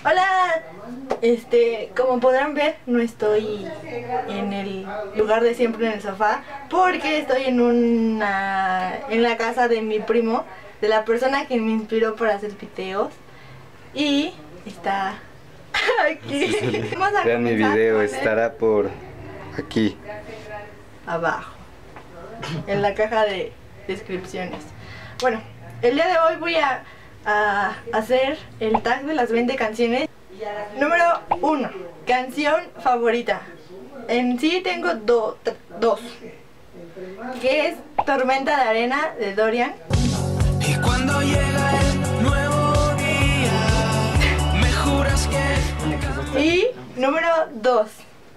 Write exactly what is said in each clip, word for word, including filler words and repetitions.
Hola, este, como podrán ver, no estoy en el lugar de siempre en el sofá, porque estoy en una, en la casa de mi primo, de la persona que me inspiró para hacer videos, y está aquí. Vamos a Vean mi video, estará por aquí abajo, en la caja de descripciones. Bueno, el día de hoy voy a a hacer el tag de las veinte canciones. Número uno, canción favorita. En sí tengo do, dos, que es Tormenta de Arena de Dorian. Y cuando llega el nuevo día, me juras que... Y número dos,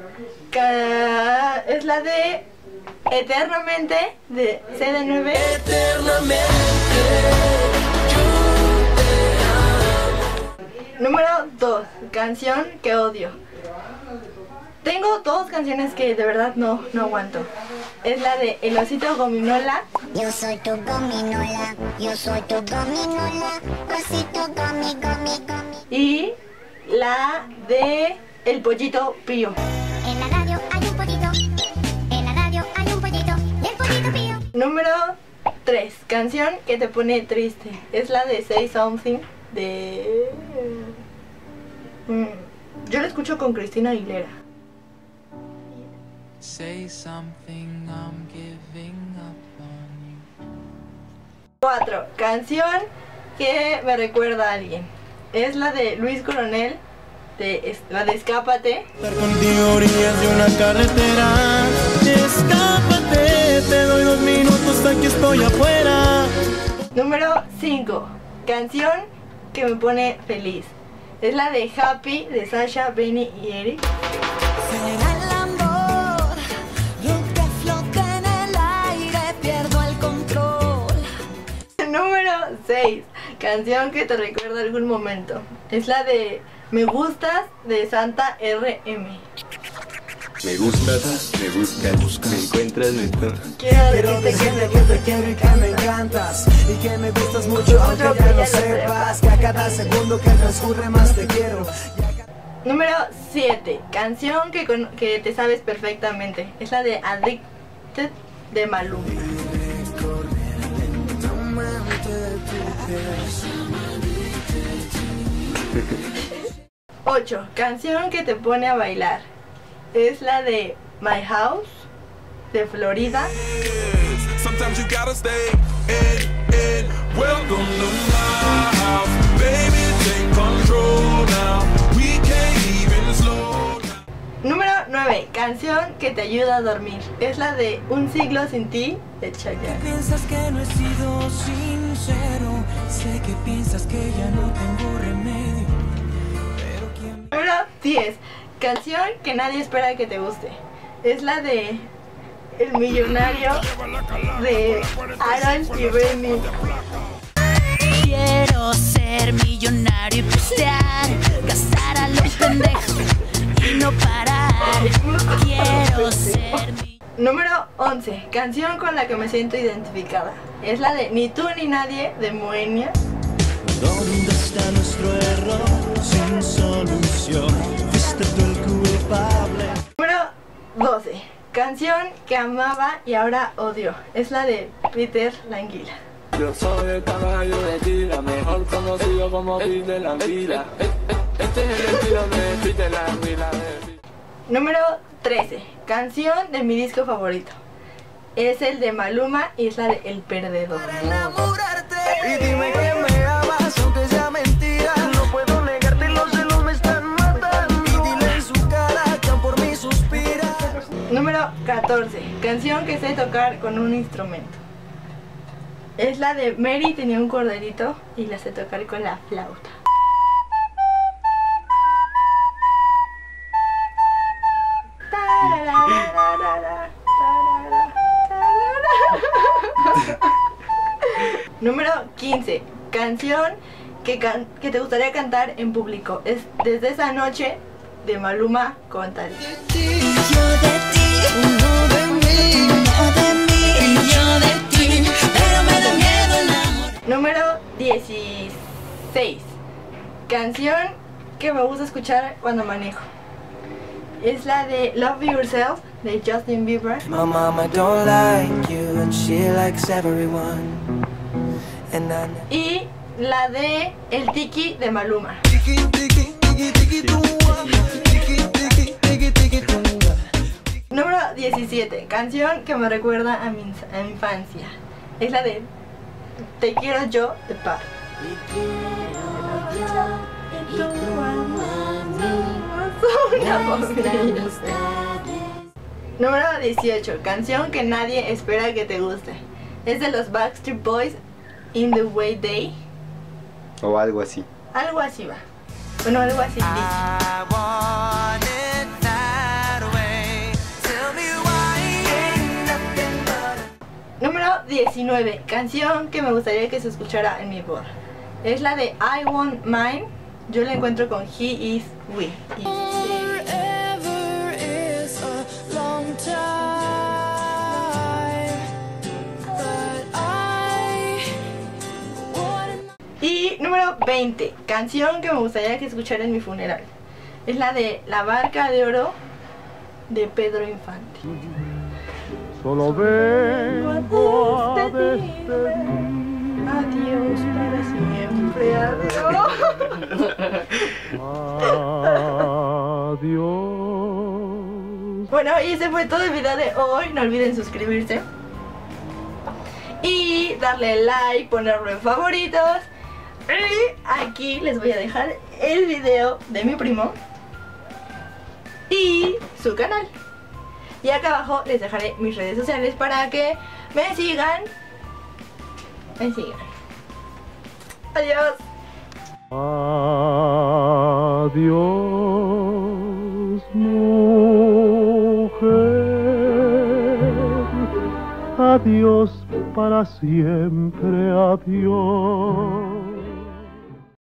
es la de Eternamente de C D nueve. Eternamente. Número dos, canción que odio. Tengo dos canciones que de verdad no, no aguanto. Es la de El Osito Gominola. Yo soy tu gominola, yo soy tu gominola, osito gomi, gomi, gomi. Y la de El Pollito Pío. En la radio hay un pollito, en la radio hay un pollito, y el pollito pío. Número tres, canción que te pone triste. Es la de Say Something de... Yo la escucho con Cristina Aguilera. Say something, I'm giving up on you. Cuatro, canción que me recuerda a alguien. Es la de Luis Coronel, de, la de Escápate. Contigo orillas de una carretera, escápate, te doy dos minutos, aquí estoy afuera. Número cinco, canción que me pone feliz. Es la de Happy de Sasha, Benny y Eric. Será el amor, lo que flota en el aire, pierdo el control. Número seis, canción que te recuerda algún momento. Es la de Me Gustas de Santa R M. Me gustas, me buscas, me encuentras, me... Quiero decirte que me Quiero decirte que me encantas y que me gustas mucho, aunque ya lo sepas, que a cada segundo que transcurre más te quiero. Número siete, canción que, con, que te sabes perfectamente. Es la de Addicted de Maluma. ocho, canción que te pone a bailar. Es la de My House de Florida. Sometimes you gotta stay in, in. Welcome to my house, baby, take control now. We can't even slow down. Número nueve, canción que te ayuda a dormir. Es la de Un siglo sin ti de Chayanne. Piensas que no he sido sincero, sé que piensas que ya no tengo remedio, pero quién... Número diez, canción que nadie espera que te guste. Es la de El Millonario de Aaron y Benny. Quiero ser millonario y pistear, gastar a los pendejos y no parar. Quiero ser mi... Número once, canción con la que me siento identificada. Es la de Ni tú ni nadie de Moenia. ¿Dónde está nuestro error sin solución? Fuiste tú el culpable. Número doce, canción que amaba y ahora odio. Es la de Peter Languila. Yo soy el caballo de Tila, mejor conocido como Peter Languila. Este es el estilo de Peter Languila. Número trece, canción de mi disco favorito. Es el de Maluma y es la de El Perdedor. Enamorarte y dime que me amas aunque sea mentira. No puedo negarte, los celos me están matando. Y dile en su cara que por mí suspira. Número catorce, canción que sé tocar con un instrumento. Es la de Mary tenía un corderito y la sé tocar con la flauta. Número quince, canción que, can que te gustaría cantar en público. Es Desde esa noche de Maluma con Tal. Yo de ti, uno de mí, uno de mí, y yo de ti, pero me da miedo el amor. Número dieciséis, canción que me gusta escuchar cuando manejo. Es la de Love Yourself de Justin Bieber. My mama don't like you and she likes everyone. And I... Y la de El Tiki de Maluma. Número diecisiete, canción que me recuerda a mi, a mi infancia. Es la de Te quiero yo de Par. Número dieciocho, canción que nadie espera que te guste. Es de los Backstreet Boys, In the Way They. O algo así. Algo así va. Bueno, algo así. Número diecinueve, canción que me gustaría que se escuchara en mi boda. Es la de I Want Mine. Yo la encuentro con He Is We. Y número veinte, canción que me gustaría que escuchara en mi funeral. Es la de La Barca de Oro de Pedro Infante. Solo vengo a despedirme. Adiós para siempre, adiós. Adiós. Bueno, y ese fue todo el video de hoy. No olviden suscribirse y darle like, ponerlo en favoritos. Y aquí les voy a dejar el video de mi primo y su canal. Y acá abajo les dejaré mis redes sociales para que me sigan. Me sigan. Adiós. Adiós, mujer. Adiós para siempre, adiós.